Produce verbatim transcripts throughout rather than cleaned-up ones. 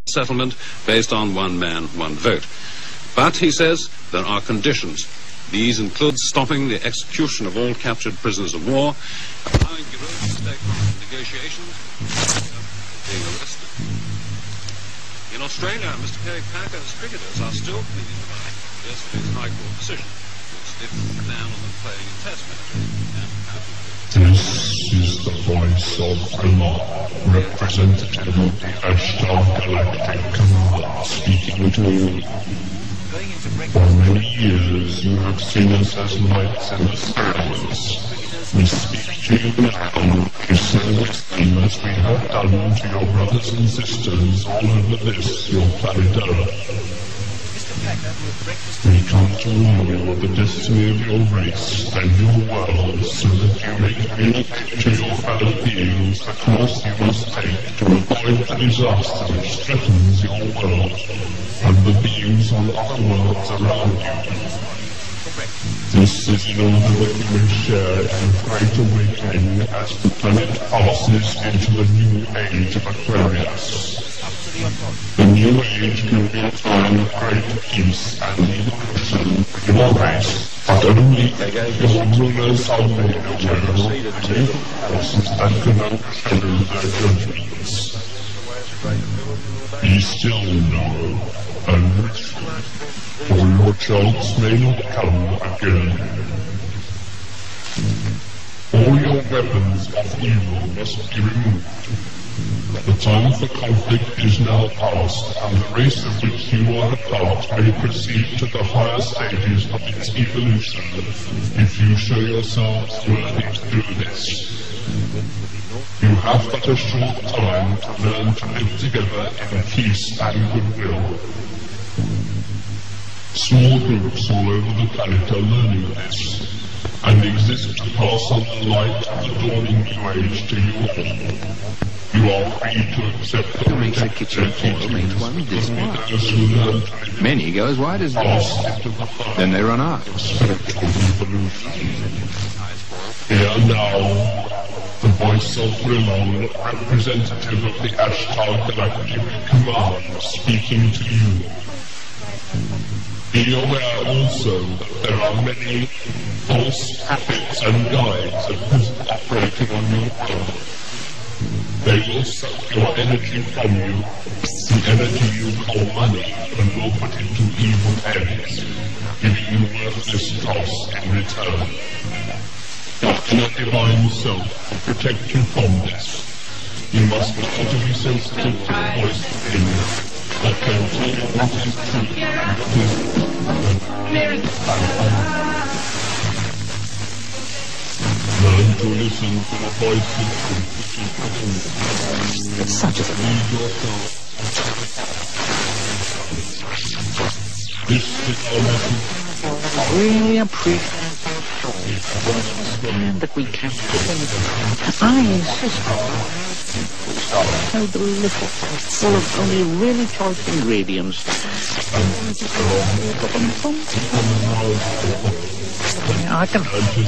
settlement based on one man, one vote. But, he says, there are conditions. These include stopping the execution of all captured prisoners of war, allowing guerrillas to take part in negotiations, being arrested. In Australia, Mister Kerry Packer's cricketers are still pleading by yesterday's High Court decision, which did ban on them playing in Test matches and county. This is the voice of Allah, representative of the Ashtar Galactic Command, speaking to you. For many years you have seen us as lights in the skies. We speak to you now to say the same as we have done to your brothers and sisters all over this, your planet Earth. We come to warn you of the destiny of your race and your world, so that you may communicate to your fellow beings the course you must take to avoid the disaster which threatens your world and the beings on other worlds around you. This is in order that you may share in the great awakening as the planet passes into the new age of Aquarius. The new age will be a time of great peace and evolution for your race, but only your rulers are made aware of the new forces that can overshadow their judgments. Be still now, and listen, for your chance may not come again. All your weapons of evil must be removed. The time for conflict is now past, and the race of which you are a part may proceed to the higher stages of its evolution, if you show yourselves worthy to do this. You have but a short time to learn to live together in peace and goodwill. Small groups all over the planet are learning this, and exist to pass on the light of the dawning new age to you all. You are free to accept the protected teachings those who learn to live. Many go as wide as this. Then they run out. Here now, the voice of Vrillon, representative of the Ashtar Galactic Command, speaking to you. Be aware also that there are many false prophets and guides at present operating on your world. They will suck your energy from you, the energy you call money, and will put it to evil ends, giving you worthless dross in return. But your divine self will protect you from this. You must learn to be sensitive to the voice within you, that can tell you what is true and what is good. Learn to listen to the voice of truth which is within you. It's such a Lead yourself. This is our message. I really appreciate that we can't do. I insist so delicious, full of only really choice ingredients. I can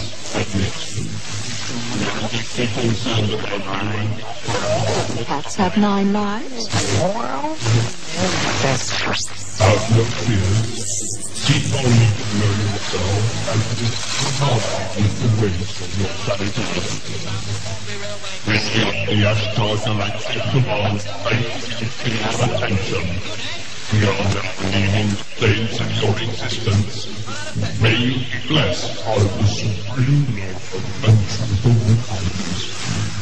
Cats have nine lives. Well, that's have no fear. Keep on learning yourself and discover the ways of your planet Earth. This is the Ashtar Galactic Command. Thank you for your attention. We are now leaving the planes of your existence. May you be blessed by the supreme love and truth of the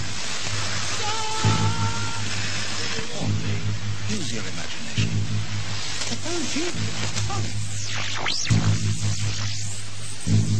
use your imagination. Suppose you